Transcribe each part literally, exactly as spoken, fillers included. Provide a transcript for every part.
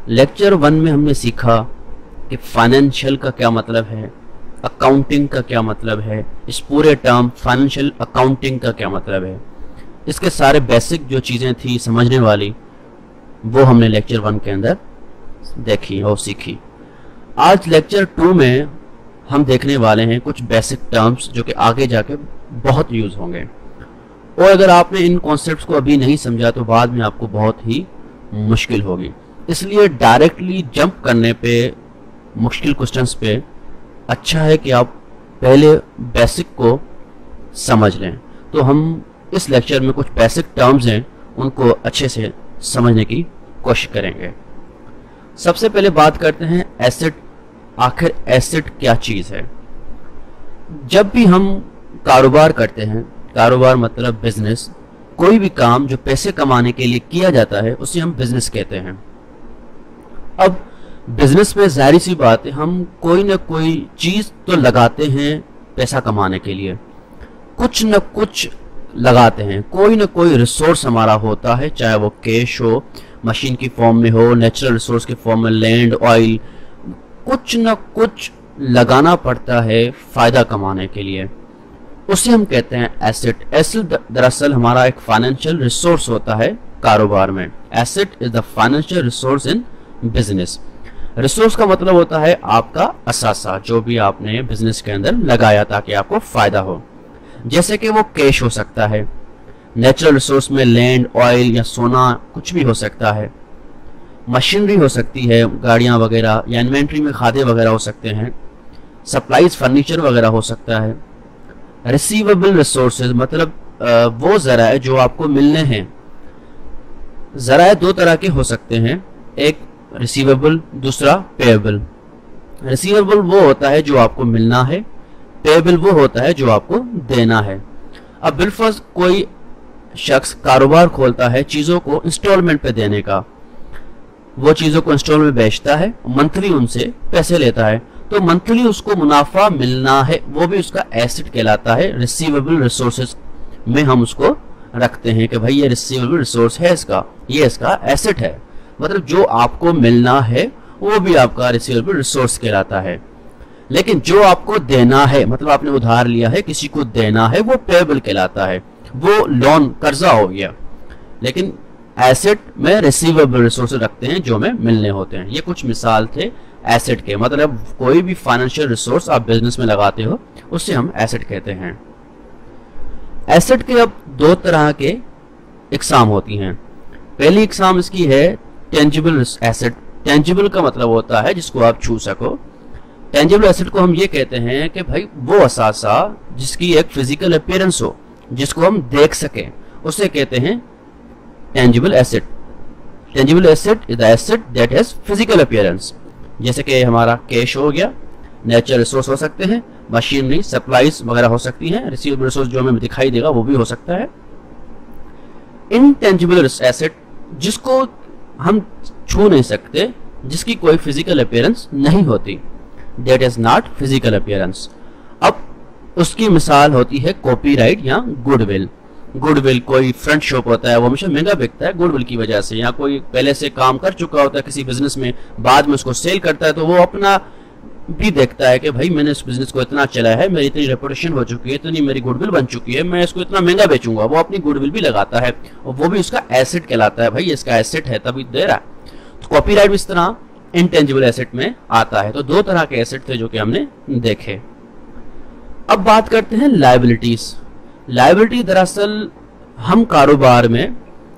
Lecture one में हमने सीखा कि फाइनेंशियल का क्या मतलब है, अकाउंटिंग का क्या मतलब है, इस पूरे टर्म फाइनेंशियल अकाउंटिंग का क्या मतलब है, इसके सारे बेसिक जो चीज़ें थी समझने वाली वो हमने लेक्चर वन के अंदर देखी और सीखी। आज लेक्चर टू में हम देखने वाले हैं कुछ बेसिक टर्म्स जो कि आगे जाके बहुत यूज़ होंगे, और अगर आपने इन कॉन्सेप्ट्स को अभी नहीं समझा तो बाद में आपको बहुत ही मुश्किल होगी। इसलिए डायरेक्टली जंप करने पे मुश्किल क्वेश्चंस पे अच्छा है कि आप पहले बेसिक को समझ लें। तो हम इस लेक्चर में कुछ बेसिक टर्म्स हैं उनको अच्छे से समझने की कोशिश करेंगे। सबसे पहले बात करते हैं एसेट। आखिर एसेट क्या चीज़ है? जब भी हम कारोबार करते हैं, कारोबार मतलब बिजनेस, कोई भी काम जो पैसे कमाने के लिए किया जाता है उसे हम बिजनेस कहते हैं। अब बिजनेस में जाहिर सी बात है हम कोई ना कोई चीज़ तो लगाते हैं पैसा कमाने के लिए, कुछ न कुछ लगाते हैं, कोई ना कोई रिसोर्स हमारा होता है, चाहे वो कैश हो, मशीन की फॉर्म में हो, नेचुरल रिसोर्स की फॉर्म में लैंड, ऑयल, कुछ न कुछ लगाना पड़ता है फायदा कमाने के लिए, उसे हम कहते हैं एसेट। एसेट दरअसल हमारा एक फाइनेंशियल रिसोर्स होता है कारोबार में। Asset is the financial resource in business. Resource का मतलब होता है आपका असासा, जो भी आपने बिजनेस के अंदर लगाया ताकि आपको फायदा हो। जैसे कि वो कैश हो सकता है, नेचुरल रिसोर्स में लैंड, ऑयल या सोना कुछ भी हो सकता है, मशीनरी हो सकती है, गाड़ियां वगैरह, या इन्वेंट्री में खादे वगैरह हो सकते हैं, सप्लाईज फर्नीचर वगैरह हो सकता है। रिसीवेबल रिसोर्सेज मतलब वो ज़राए जो आपको मिलने हैं। ज़राए दो तरह के हो सकते हैं, एक रिसीवेबल, दूसरा पेएबल। रिसीवेबल वो होता है जो आपको मिलना है, पेएबल वो होता है जो आपको देना है। अब बिलफर्ज कोई शख्स कारोबार खोलता है चीज़ों को इंस्टॉलमेंट पे देने का, वो चीज़ों को इंस्टॉलमेंट में बेचता है, मंथली उनसे पैसे लेता है, तो मंथली उसको मुनाफा मिलना है, वो भी उसका एसेट कहलाता है। रिसीवेबल रिसोर्सेज में हम उसको रखते हैं कि भाई ये रिसीवेबल रिसोर्स है, इसका ये इसका एसेट है, मतलब जो आपको मिलना है वो भी आपका रिसीवेबल रिसोर्स कहलाता है। लेकिन जो आपको देना है, मतलब आपने उधार लिया है, किसी को देना है, वो पेएबल कहलाता है, वो लोन कर्जा हो गया। लेकिन एसेट में रिसीवेबल रिसोर्सेज रखते हैं जो हमें मिलने होते हैं। ये कुछ मिसाल थे एसेट के, मतलब कोई भी फाइनेंशियल रिसोर्स आप बिजनेस में लगाते हो उससे हम एसेट कहते हैं। एसेट के अब दो तरह के इकसाम होती हैं। पहली इकसाम इसकी है टेंजिबल एसेट। टेंजिबल का मतलब होता है जिसको आप छू सको। टेंजिबल एसेट को हम ये कहते हैं कि भाई वो असासा जिसकी एक फिजिकल अपीयरेंस हो, जिसको हम देख सकें, उसे कहते हैं tangible asset. Tangible asset is the asset that has physical appearance. जैसे कि हमारा कैश हो गया, नेचुरल रिसोर्स हो सकते हैं, मशीनरी, सप्लाईज वगैरह हो सकती हैं, रिसीवेबल रिसोर्स जो हमें दिखाई देगा वो भी हो सकता है। इनटेंजिबल एसेट जिसको हम छू नहीं सकते, जिसकी कोई फिजिकल अपीयरेंस नहीं होती, that is not physical appearance. अब उसकी मिसाल होती है कॉपीराइट या गुडविल। गुडविल कोई फ्रंट शॉप होता है, वो हमेशा महंगा बिकता है गुडविल की वजह से, या कोई पहले से काम कर चुका होता है किसी बिजनेस में, बाद में उसको सेल करता है, तो वो अपना भी देखता है कि भाई मैंने इस बिजनेस को इतना चलाया है, मेरी इतनी रेपुटेशन हो चुकी है, इतनी मेरी गुडविल बन चुकी है, मैं इसको इतना महंगा बेचूंगा, वो अपनी गुडविल भी लगाता है और वो भी उसका एसेट कहलाता है। भाई इसका एसेट है तभी दे रहा है। तो कॉपीराइट भी इस तरह इनटेंजिबल एसेट में आता है। तो दो तरह के एसेट थे जो कि हमने देखे। अब बात करते हैं लायबिलिटीज। लायबिलिटी दरअसल हम कारोबार में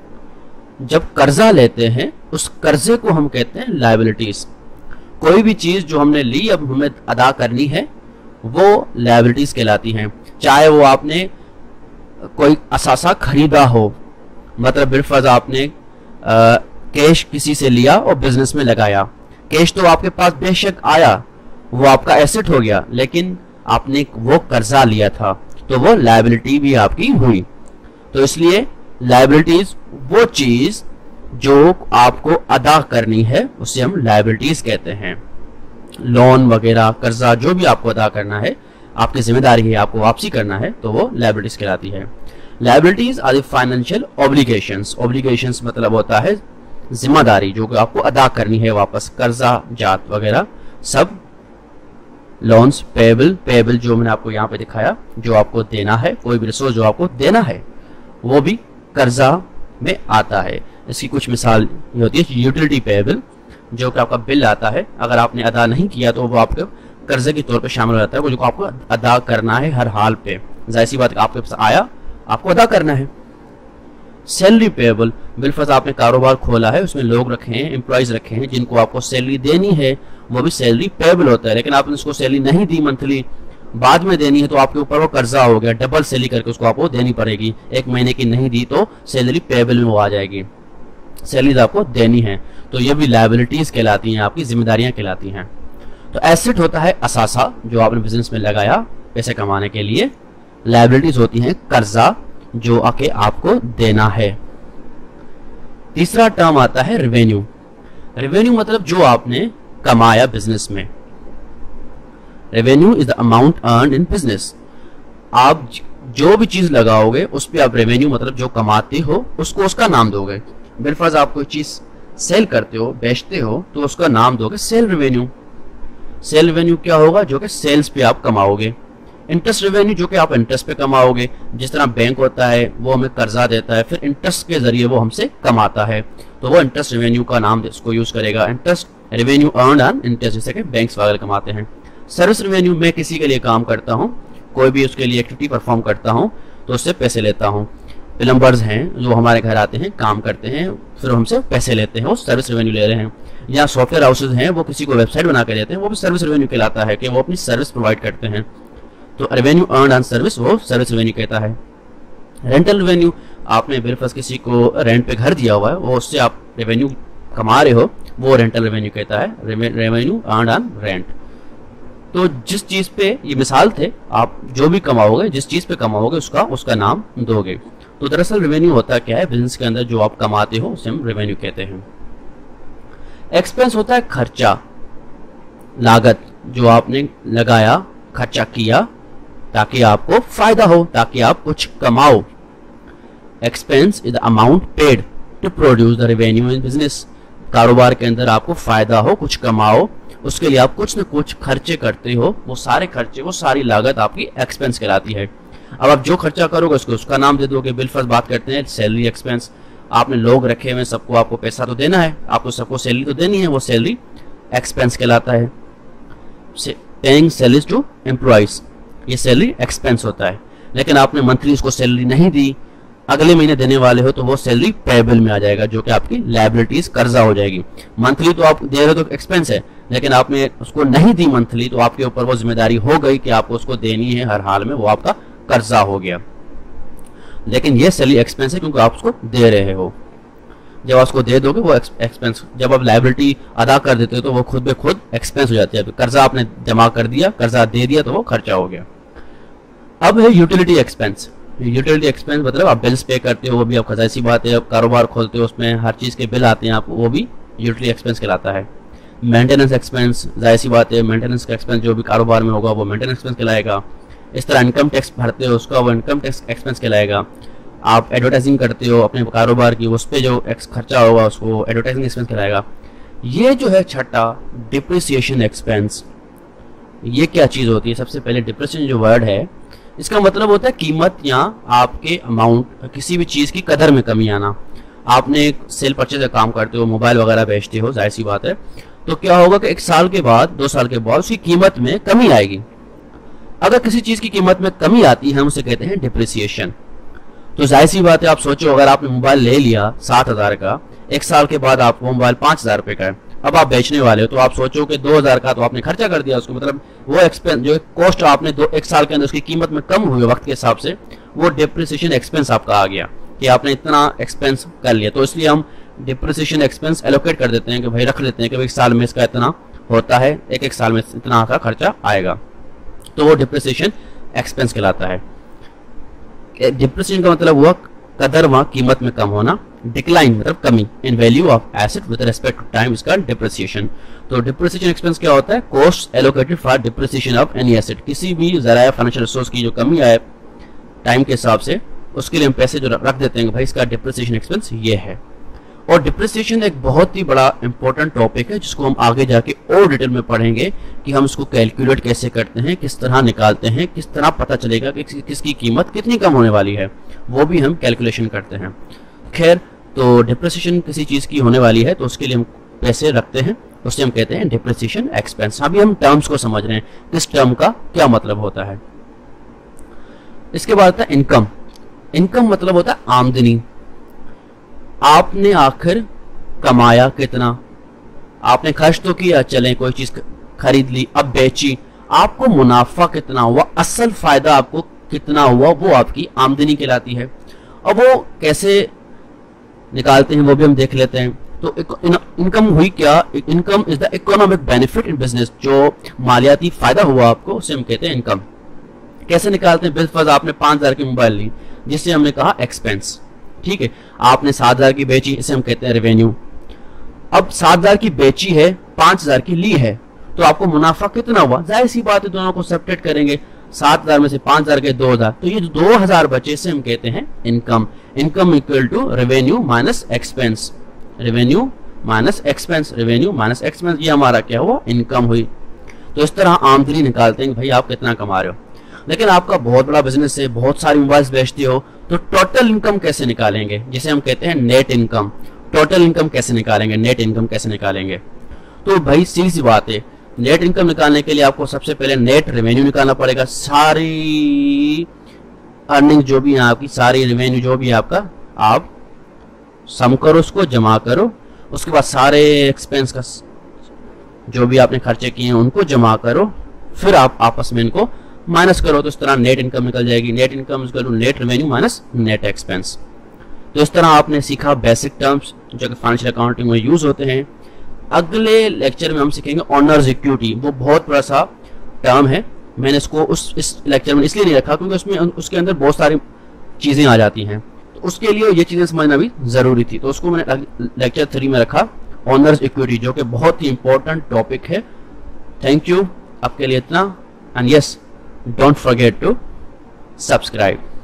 जब कर्जा लेते हैं उस कर्जे को हम कहते हैं लायबिलिटीज। कोई भी चीज जो हमने ली अब हमें अदा करनी है वो लायबिलिटीज कहलाती हैं। चाहे वो आपने कोई असासा खरीदा हो, मतलब बिलफर्ज आपने आ, कैश किसी से लिया और बिजनेस में लगाया, कैश तो आपके पास बेशक आया, वो आपका एसेट हो गया, लेकिन आपने वो कर्जा लिया था तो वो लायबिलिटी भी आपकी हुई। तो इसलिए लायबिलिटीज वो चीज जो आपको अदा करनी है उसे हम लायबिलिटीज कहते हैं। लोन वगैरह, कर्जा जो भी आपको अदा करना है, आपकी जिम्मेदारी है, आपको वापसी करना है, तो वो लायबिलिटीज कहलाती है। Liabilities are the financial obligations. Obligations मतलब होता है जिम्मेदारी जो कि आपको अदा करनी है वापस, कर्जा जात वगैरह सब, लोन्स पेएबल, पेएबल जो मैंने आपको यहाँ पे दिखाया जो आपको देना है, कोई भी रिसोर्स जो आपको देना है वो भी कर्जा में आता है। इसकी कुछ मिसाल ये होती है यूटिलिटी पेएबल, जो कि आपका बिल आता है, अगर आपने अदा नहीं किया तो वो आपके कर्जे के तौर पे शामिल हो जाता है, वो जो आपको अदा करना है हर हाल पे, जाहिर सी बात है आपके पास आया आपको अदा करना है। सैलरी पेएबल, बिलफर्ज आपने कारोबार खोला है, उसमें लोग रखे हैं, एम्प्लॉइज रखे हैं जिनको आपको सैलरी देनी है, वो भी सैलरी पेएबल होता है। लेकिन आपने उसको सैलरी नहीं दी मंथली, बाद में देनी है तो आपके ऊपर वो कर्जा हो गया, डबल सैलरी करके उसको आपको देनी पड़ेगी। एक महीने की नहीं दी तो सैलरी पेएबल में वो आ जाएगी, सैलरी आपको देनी है। तो ये भी लायबिलिटीज कहलाती हैं, आपकी जिम्मेदारियां कहलाती हैं। तो एसेट होता है असासा जो आपने बिजनेस में लगाया पैसे कमाने के लिए। लायबिलिटीज होती हैं कर्जा जो आके आपको देना है। तीसरा टर्म आता है रेवेन्यू। रेवेन्यू मतलब जो आपने कमाया बिजनेस में। Revenue is the amount earned in business. आप जो भी चीज लगाओगे उस पर आप रेवेन्यू मतलब जो कमाते हो उसको उसका नाम दोगे। बिलफर्ज आप कोई चीज सेल करते हो, बेचते हो, तो उसका नाम दोगे सेल रेवेन्यू। सेल रेवेन्यू क्या होगा? जो कि सेल्स पे आप कमाओगे। इंटरेस्ट रेवेन्यू जो कि आप इंटरेस्ट पे कमाओगे, जिस तरह बैंक होता है वो हमें कर्जा देता है, फिर इंटरेस्ट के जरिए वो हमसे कमाता है, तो वो इंटरेस्ट रेवेन्यू का नाम उसको यूज करेगा। Interest revenue earned on interest, जैसे कि बैंक्स वगैरह कमाते हैं। सर्विस रेवेन्यू, मैं किसी के लिए काम करता हूँ, कोई भी उसके लिए एक्टिविटी परफॉर्म करता हूँ तो उससे पैसे लेता हूँ। प्लम्बर्स हैं जो हमारे घर आते हैं, काम करते हैं, फिर हमसे पैसे लेते हैं, वो सर्विस रेवेन्यू ले रहे हैं। या सॉफ्टवेयर हाउसेज हैं, वो किसी को वेबसाइट बना के देते हैं, वो भी सर्विस रेवेन्यू कहलाता है कि वो अपनी सर्विस प्रोवाइड करते हैं। तो रेवेन्यू अर्न्ड ऑन सर्विस वो सर्विस रेवेन्यू कहता है। रेंटल रेवेन्यू, आपने बिलफर्ज किसी को रेंट पे घर दिया हुआ है, वो उससे आप रेवेन्यू कमा रहे हो, वो रेंटल रेवेन्यू कहता है, रेवेन्यू अर्न्ड ऑन रेंट। तो जिस चीज पे, ये मिसाल थे, आप जो भी कमाओगे, जिस चीज पे कमाओगे उसका उसका नाम दोगे। तो दरअसल रेवेन्यू होता क्या है? बिजनेस के अंदर जो आप कमाते हो उसे हम रेवेन्यू कहते हैं। एक्सपेंस होता है खर्चा, लागत जो आपने लगाया, खर्चा किया ताकि आपको फायदा हो, ताकि आप कुछ कमाओ। Expense is the amount paid to produce the revenue in business. कारोबार के अंदर आपको फायदा हो, कुछ कमाओ, उसके लिए आप कुछ न कुछ खर्चे करते हो, वो सारे खर्चे, वो सारी लागत आपकी एक्सपेंस कहलाती है। अब आप जो खर्चा करोगे उसको उसका नाम दे दोगे। बिलफर्ज बात करते हैं सैलरी एक्सपेंस। आपने लोग रखे हुए, सबको आपको पैसा तो देना है, आपको सबको सैलरी तो देनी है, वो सैलरी एक्सपेंस कहलाता है। पेइंग सैलरीज टू एम्प्लॉइज, ये सैलरी एक्सपेंस होता है। लेकिन आपने मंथली उसको सैलरी नहीं दी, अगले महीने देने वाले हो, तो वो सैलरी पेएबल में आ जाएगा, जो कि आपकी लायबिलिटीज कर्जा हो जाएगी। मंथली तो आप दे रहे हो तो एक्सपेंस है, लेकिन आपने उसको नहीं दी मंथली, तो आपके ऊपर वो जिम्मेदारी हो गई कि आपको उसको देनी है हर हाल में, वो आपका कर्जा हो गया। लेकिन ये सैलरी एक्सपेंस है क्योंकि आप उसको दे रहे हो। जब आप उसको दे दोगे वो एक्सपेंस, जब आप लायबिलिटी अदा कर देते हो तो वो खुद बे खुद एक्सपेंस हो जाती है। कर्जा आपने जमा कर दिया, कर्जा दे दिया, तो वो खर्चा हो गया। अब है यूटिलिटी एक्सपेंस। यूटिलिटी एक्सपेंस मतलब आप बिल्स पे करते हो, वो भी आप खजाई सी बात है। आप कारोबार खोलते हो, उसमें हर चीज के बिल आते हैं आपको, वो भी यूटिलिटी एक्सपेंस कहलाता है। मेंटेनेंस एक्सपेंस, जाहिर सी बात है, मेंटेनेंस का एक्सपेंस जो भी कारोबार में होगा वो मेंटेनेंस एक्सपेंस कहलाएगा। इस तरह इनकम टैक्स भरते हो, उसका वो इनकम टैक्स एक्सपेंस कहलाएगा। आप एडवर्टाइजिंग करते हो अपने कारोबार की, उस पर जो खर्चा होगा उसको एडवर्टाइजिंग एक्सपेंस कहलाएगा। ये जो है छठा, डिप्रिसिएशन एक्सपेंस। ये क्या चीज होती है? सबसे पहले डिप्रिसिएशन जो वर्ड है, इसका मतलब होता है कीमत या आपके अमाउंट, किसी भी चीज की कदर में कमी आना। आपने एक सेल परचेज का काम करते हो, मोबाइल वगैरह बेचते हो, जाहिर सी बात है, तो क्या होगा कि एक साल के बाद, दो साल के बाद उसकी कीमत में कमी आएगी। अगर किसी चीज की कीमत में कमी आती है, हम उसे कहते हैं डिप्रिसिएशन। तो जाहिर सी बात है, आप सोचो अगर आपने मोबाइल ले लिया सात हजार का, एक साल के बाद आपको मोबाइल पांच हजार रुपए का है, अब आप बेचने वाले हो, तो आप सोचो कि दो हजार का तो आपने खर्चा कर दिया उसको, मतलब वो एक्सपेंस जो कॉस्ट आपने दो एक साल के अंदर उसकी कीमत में कम हुई वक्त के हिसाब से, वो डिप्रिसिएशन एक्सपेंस आपका आ गया कि आपने इतना एक्सपेंस कर लिया। तो इसलिए हम डिप्रिसिएशन एक्सपेंस एलोकेट कर देते हैं कि भाई रख लेते हैं कि एक साल में इसका इतना होता है, एक एक साल में इतना का खर्चा आएगा, तो वो डिप्रिसिएशन एक्सपेंस कहलाता है। डिप्रिसिएशन का मतलब हुआ कदर व कीमत में कम होना। डिक्लाइन मतलब कमी in value of asset with respect to time, इसका डिप्रिसिएशन। तो डिप्रिसिएशन एक्सपेंस क्या होता है? Cost allocated for depreciation of any asset. किसी भी जराया फाइनेंशियल रिसोर्स की जो कमी आए टाइम के हिसाब से, उसके लिए हम पैसे जो रख देते हैं भाई इसका डिप्रिसिएशन एक्सपेंस ये है। और डिप्रिसिएशन एक बहुत ही बड़ा इंपॉर्टेंट टॉपिक है जिसको हम आगे जाके और डिटेल में पढ़ेंगे कि हम इसको कैलकुलेट कैसे करते हैं, किस तरह निकालते हैं, किस तरह पता चलेगा कि किसकी कीमत कितनी कम होने वाली है, वो भी हम कैलकुलेशन करते हैं। खैर, तो डिप्रिसिएशन किसी चीज़ की होने वाली है तो उसके लिए हम पैसे रखते हैं, उससे हम कहते हैं डिप्रिसिएशन एक्सपेंस। अभी हम टर्म्स को समझ रहे हैं, किस टर्म का क्या मतलब होता है। इसके बाद आता है इनकम। इनकम मतलब होता है आमदनी। आपने आखिर कमाया कितना, आपने खर्च तो किया, चले कोई चीज खरीद ली, अब बेची, आपको मुनाफा कितना हुआ, असल फायदा आपको कितना हुआ, वो आपकी आमदनी कहलाती है। अब वो कैसे निकालते हैं वो भी हम देख लेते हैं। तो इनकम हुई क्या, income is the economic benefit in business, जो मालियाती फायदा हुआ आपको उसे हम कहते हैं इनकम। कैसे निकालते हैं, बिलफर्ज आपने पांच हजार की मोबाइल ली जिससे हमने कहा एक्सपेंस, ठीक है। आपने सात हजार की बेची, इसे हम कहते हैं रेवेन्यू। अब सात हजार की बेची है, पांच हजार की ली है, तो आपको मुनाफा कितना हुआ, जाहिर सी बात है दोनों को सब्ट्रैक्ट करेंगे, सात हजार में से पांच हजार के दो हजार, तो ये जो दो हजार बचे से हम कहते हैं income. Income equal to revenue minus expense, revenue minus expense, revenue minus expense, ये हमारा क्या हुआ, इनकम हुई। तो इस तरह आमदनी निकालते हैं भाई आप कितना कमा रहे हो। लेकिन आपका बहुत बड़ा बिजनेस है, बहुत सारी मोबाइल्स बेचते हो, तो टोटल इनकम कैसे निकालेंगे, जिसे हम कहते हैं नेट इनकम। टोटल इनकम कैसे निकालेंगे, नेट इनकम कैसे निकालेंगे। तो भाई सीधी सी बात है, नेट इनकम निकालने के लिए आपको सबसे पहले नेट रेवेन्यू निकालना पड़ेगा। सारी अर्निंग जो भी है आपकी, सारी रेवेन्यू जो भी है आपका, आप सम करो, उसको जमा करो। उसके बाद सारे एक्सपेंस का जो भी आपने खर्चे किए हैं उनको जमा करो, फिर आप आपस में इनको माइनस करो, तो इस तरह नेट इनकम निकल जाएगी। Net income is equal to net revenue minus net expense. तो इस तरह आपने सीखा बेसिक टर्म्स जो कि फाइनेंशियल अकाउंटिंग में यूज होते हैं। अगले लेक्चर में हम सीखेंगे ऑनर्स इक्विटी। वो बहुत बड़ा सा टर्म है, मैंने इसको उस इस लेक्चर में इसलिए नहीं रखा क्योंकि उसमें उसके अंदर बहुत सारी चीजें आ जाती हैं, तो उसके लिए ये चीजें समझना भी जरूरी थी, तो उसको मैंने लेक्चर थ्री में रखा, ऑनर्स इक्विटी, जो कि बहुत ही इंपॉर्टेंट टॉपिक है। थैंक यू, आपके लिए इतना, and yes, don't forget to subscribe.